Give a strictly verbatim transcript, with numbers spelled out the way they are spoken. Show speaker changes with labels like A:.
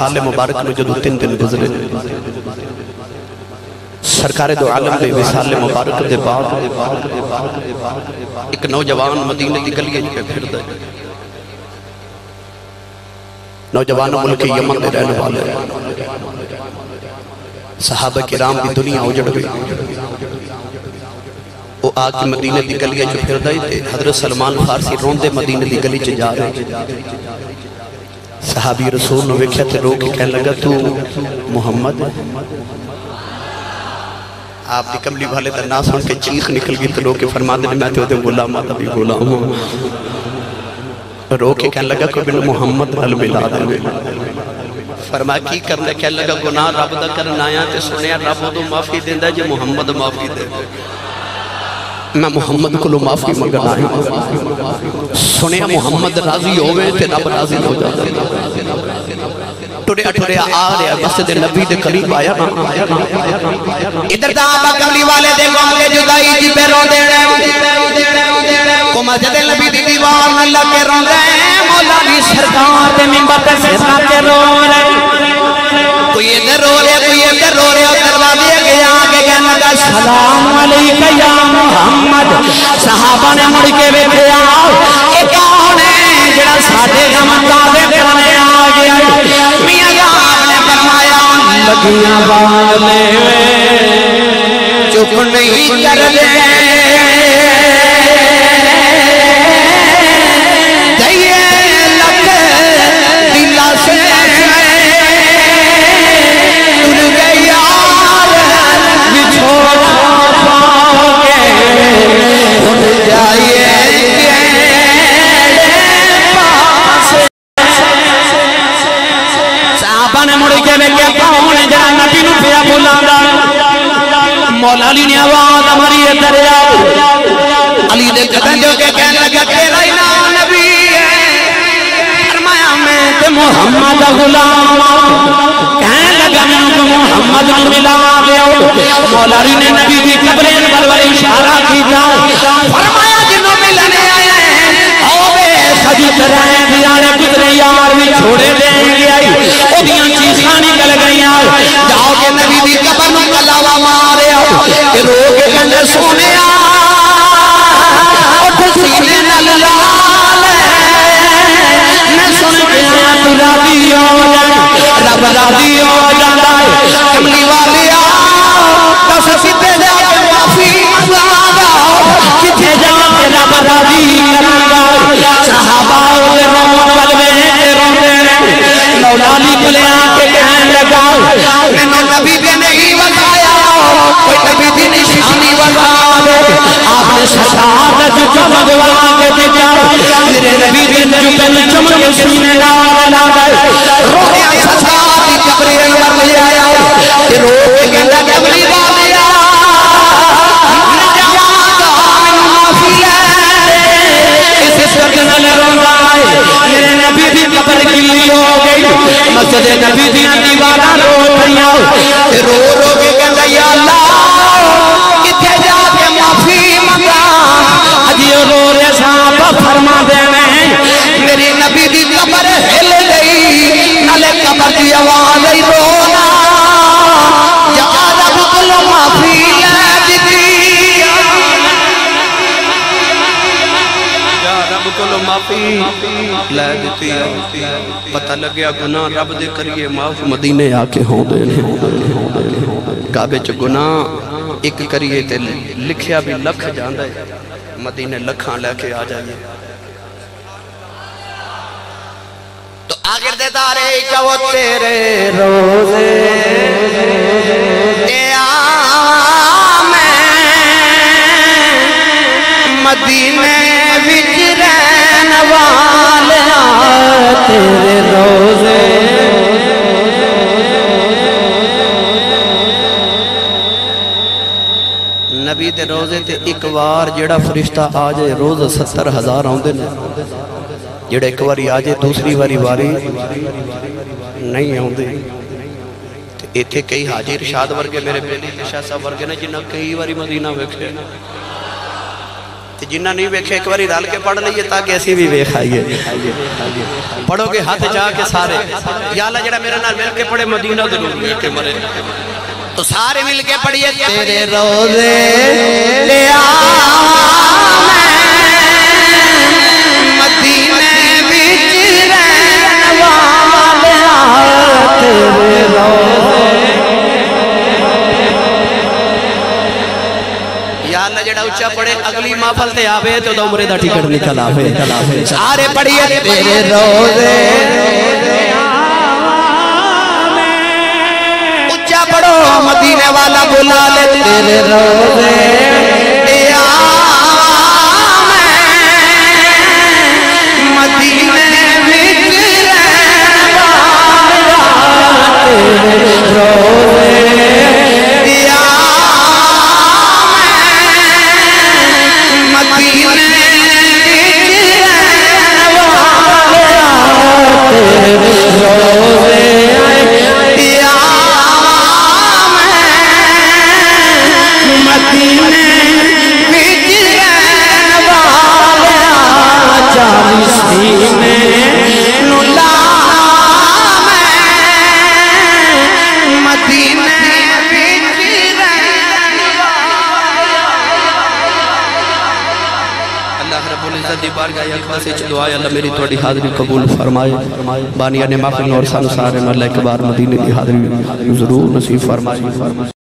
A: سال مبارک میں جو دو تین دن گزرے سرکار دو عالم دے وصال مبارک دے بعد ایک نوجوان مدینہ دی گلیاں پہ پھر دے نوجوان ملک یمن دے رہنے والے صحابہ کرام دی دنیا اجڑ گئی وہ آکے مدینہ دی گلیاں جو پھر دے تھے حضرت سلمان فارسی روندے مدینہ دی گلی چ جا رہے صحابی رسول نے ویکھیا تے رو کے کہنے لگا تو محمد آپ دی کملی والے دا ناس سن کے چیخ نکل گئی تو رو کے فرما دے میں تے غلام آتا بھی غلام ہوں رو کے کہنے لگا کہ بن محمد الملا دے فرمایا کی کرنے کہنے لگا گناہ رب دا کرنا آیا تے سنیا رب تو معافی دیندہ جے محمد معافی دے میں محمد کو لو معافی مگنا ہے سنیا محمد راضی ہوئے تے رب راضی ہو جاتا ہے ٹوڑے اٹھوڑے آ رہے مسجد نبی دے قریب آیا ادھر دا آبا کملی والے دے گم کے جدائی جی پہ رو دے رہے کو مسجد نبی دی دیوار اللہ کے رو رہے مولا بھی سرکار دے ممبر تے سرکار کے رو رہے کوئی ادھر رو رہے کوئی ادھر رو رہے دروازے کے آگے کہنے لگا سلام علیکہ یا محمد صحابہ نے مڑ کے بیٹھے آؤ اے کون ہے جڑا ساڑھے غمتا دے کرنے آگے میاں آپ نے فرمایا لگیاں والے چپ نہیں کر دے دئیے لگ دلہ سے تر گیا بچھوڑا پاؤگے اٹھ جائیے صحابہ نے مڑ کے لگے کون ہے جہاں نبی نو پیا بولانا مولا علی نے آواز ہماری دریا علی دے قدم جو کے کہنے لگا تیرا ہی نام نبی ہے فرمایا میں تے محمد غلام کہنے لگا میں کو محمد نو ملا گیا مولا علی نے نبی دی قبرین بلوری اشارہ کیتا فرمایا جنہوں ملنے آئے ہیں آوے سجی طرح دیانے گزرے یار بھی چھوڑے دیں گے آئی او دیاں چیزاں نکل گئی آئے جاؤ کہ نبی دی قبر میں کلاوہ مارے آؤ کہ رو کے کہنے سونے آئے اٹھ سینے نلال میں سن کے آئے تو راضی ہو جائے رب راضی ہو جائے کملی والی آؤ کس سیتے جا کے معافی مزادا کتے جا کے رب راضی کرنگا صحابہ ہوئے رومن والوے روندے مولا علی کو لے آکے کہنے لگا میں نے نبی دے نہیں بتایا کوئی نبی دی نشانی بتا دے آپ نے شہادت چمکوا کے دیا میرے نبی دے جبل چمک سینے لالا گئے روحے سجاد کی قبری انور لے آیا کہ روح کے لگا قبری والیا نجواد آمن معافی ہے اسے سکنل روندا ہے میرے نبی دی قبر گلی ہو گئی مسجد نبی دی دیوارہ رو پڑیا کہ رو رو کے کہتا یا اللہ کتے جا کے معافی منگا اجیو رو رے صاحب فرما دینے میری نبی دی قبر ہل گئی نلے قبر دی آواز ہی رونا یا رب کلو معافی لے دی یا رب کلو معافی لے دیتی پتہ لگیا گناہ رب دے کریے معاف مدینے آکے ہوں دے کعبے چ گناہ ایک کریے تے لکھیا بھی لکھ جاندہ ہے مدینے لکھاں لے کے آ جائیے تو آگر دے دارے کیا وہ تیرے روزے اے آمیں مدینے وچ رہن والا تیرے روزے نبی دے روزے تے ایک وار جیڑا فرشتہ آجے روز ستر ہزار آؤندے نے جیڑا ایک واری آجے دوسری واری واری نہیں آؤندے ایتھے کئی حاجی ارشاد ورگے میرے بیلی شاہ صاحب ورگے نے جنہاں کئی واری مدینہ ویکھے جنہ نہیں ویکھے ایک باری رال کے پڑھ لئیے تاکہ ایسی بھی ویکھ آئیے پڑھو گے ہاتھ جا کے سارے یا اللہ جڑا میرے نال مل کے پڑھے مدینہ ضرور مل کے مرے تو سارے مل کے پڑھیے تیرے روزے لے آؤں میں مدینے بچ رہن والا تیرے روزے یا اللہ جڑا اچھا پڑھے اگلی محفل تے آوے تو دا عمرے دا ٹکٹ نکل آوے سارے پڑھیے تیرے روزے اچھا پڑھو مدینے والا بلا لے تیرے روزے مدینے بچ رہن والا تیرے روزے دعائے اللہ میری توڑی حاضری قبول فرمائے بانیہ نے محفل اور سن سارے میں اللہ کے بار مدینے کی حاضری ضرور نصیب فرمائے